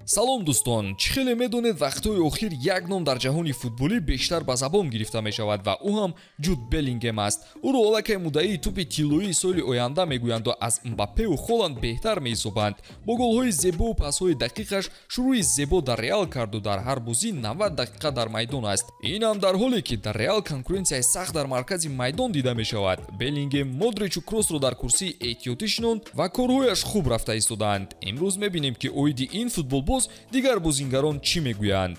салом дӯстон, чӣ хеле медонед вақтҳои охир як ном дар ҷаҳони футболӣ бештар ба забон гирифта мешавад ва ӯ ҳам Ҷуд Беллингем аст. ӯро олакай муддаии тӯби тиллоии соли оянда мегӯянд ва аз Мбаппеу Холланд беҳтар меҳисобанд. Бо голҳои зебову пасҳои дақиқаш шурӯи зебо дар Реал карду дар ҳар бозӣ 90 дақиқа дар майдон аст. Ин ҳам дар ҳоле ки дар Реал конкуренсияи сахт дар маркази майдон дида мешавад. Беллингем Модричу Кросро дар курсии эҳтиётӣ шинонд ва корҳояш хуб рафта истодаанд. Имрӯз мебинем ки оиди ин футболбоз дигар бозингарон чӣ мегӯянд.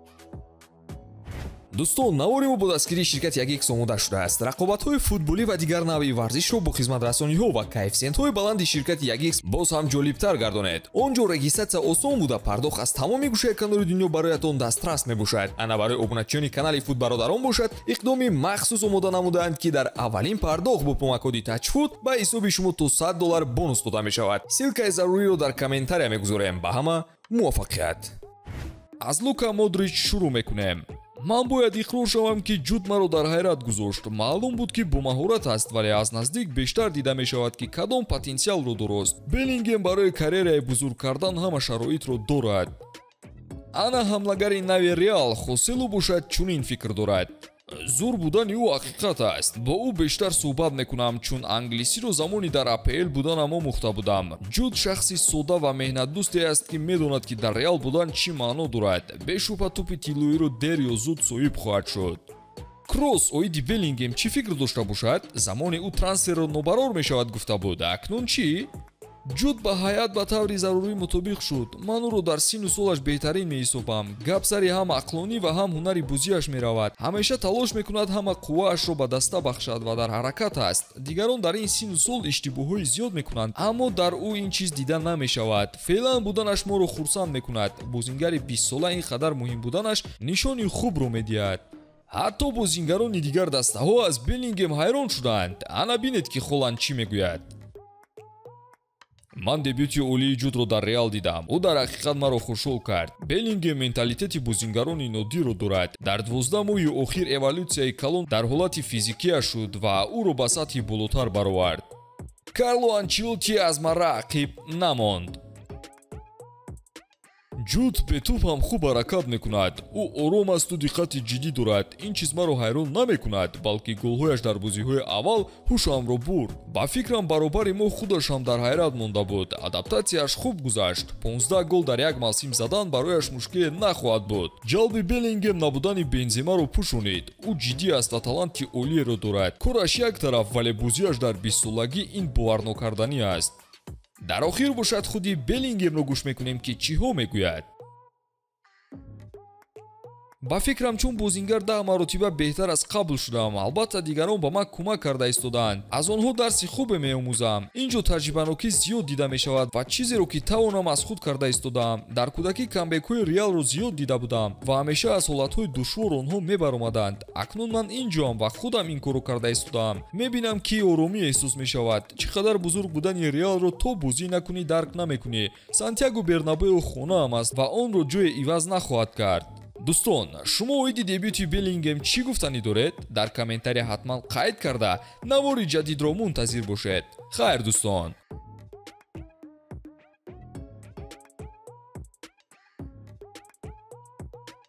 дӯстон, навори мо бо дастгирии ширкати 1x омода шудааст. Рақобатҳои футболӣ ва дигар навъи варзишро бо хизматрасониҳо ва коэффициентҳои баланди ширкати 1x боз ҳам ҷолибтар гардонед. Он ҷо регистратсия осон буда, пардохт аз тамоми гӯшаи канори дунё бароятон дастрас мебошад. Ана барои обуначиёни канали Фут бародарон бошад, иқдоми махсус омода намудаанд ки дар аввалин пардохт бо промокоди TouchFood ба ҳисоби шумо то $100 бонус дода мешавад. Силкаи заруриро дар комментария мегузорем. Ба ҳама муваффақият. аз Лука Модрич шурӯъ мекунем. ман бояд иқрор шавам ки Ҷуд маро дар ҳайрат гузошт. Маълум буд ки бо маҳорат аст, вале аз наздик бештар дида мешавад ки кадом потенсиалро дорост. Беллингем барои карьераи бузург кардан ҳама шароитро дорад. ана ҳамлагари нави Реал Хоселу бошад чунин фикр дорад. зур будани ӯ ҳақиқат аст. Бо ӯ бештар суҳбат мекунам, чун англисиро замони дар АПЛ буданам омӯхта будам. Ҷуд шахси сода ва меҳнатдӯсте аст ки медонад ки дар Реал будан чӣ маъно дорад. Бешубҳа тӯпи тиллоиро дер ё зуд соҳиб хоҳад шуд. Кросс оиди Беллингем чӣ фикр дошта бошад? Замоне ӯ трансферро нобарор мешавад гуфта буд. Акнун чӣ? Ҷуд ба ҳайат ба таври зарурӣ мутобиқ шуд. Ман ӯро дар сину солаш беҳтарин меҳисобам. Гап сари ҳам ақлонӣ ва ҳам ҳунари бозиаш меравад. Ҳамеша талош мекунад ҳама қувваашро ба даста бахшад ва дар ҳаракат аст. Дигарон дар ин сину сол иштибоҳҳои зиёд мекунанд, аммо дар ӯ ин чиз дида намешавад. Феълан буданаш моро хурсанд мекунад. Бозингари 20 сола ин қадар муҳим буданаш нишони хубро медиҳад. ҳатто бозингарони дигар дастаҳо аз Беллингем ҳайрон шуданд. ана бинед ки Холланд чӣ мегӯяд. ман дебюти олии Ҷудро дар Реал дидам. ӯ дар ҳақиқат маро хушҳол кард. Беллингем менталитети бозингарони нодирро дорад. дар 12 моҳи охир эволюсияи калон дар ҳолати физикияш шуд ва ӯро ба сатҳи болотар баровард. Карло Анчелотти аз марра ақиб намонд. Ҷуд бе тӯб ҳам хуб ҳаракат мекунад. ӯ ором асту диққати ҷиддӣ дорад. Ин чиз маро ҳайрон намекунад, балки голҳояш дар бозиҳои аввал ҳушамро бурд. Ба фикрам баробари мо худаш ҳам дар ҳайрат монда буд. Адаптатсияш хуб гузашт. 15 гол дар як мавсим задан барояш мушкиле нахоҳад буд. ҷалби Беллингем набудани Бенземаро пӯшонид. ӯ ҷиддӣ аст ва таланти олиеро дорад. кораш як тараф, вале бозиаш дар 20-солагӣ ин боварнокарданӣ аст. дар охир бошад худи Беллингемро гӯш мекунем ки чиҳо мегӯяд. ба фикрам чун бозингар 10 маротиба беҳтар аз қабл шудам. Албатта дигарон ба ман кӯмак карда истодаанд. Аз онҳо дарси хубе меомӯзам. Ин ҷо таҷрибанокӣ зиёд дида мешавад ва чизеро ки тавонам аз худ карда истодаам. Дар кӯдакӣ камбекҳои Реалро зиёд дида будам ва ҳамеша аз ҳолатҳои душвор онҳо мебаромаданд. Акнун ман ин ҷоам ва худам ин корро карда истодаам. Мебинам ки оромӣ эҳсос мешавад. Чӣ қадар бузург будани Реалро то бозӣ накунӣ дарк намекунӣ. Сантьяго Бернабеу хонаам аст ва онро ҷое иваз нахоҳад кард. дӯстон, шумо оиди дебюти Беллингем чӣ гуфтанӣ доред? Дар комментария ҳатман қайд карда навори ҷадидро мунтазир бошед. хайр дӯстон.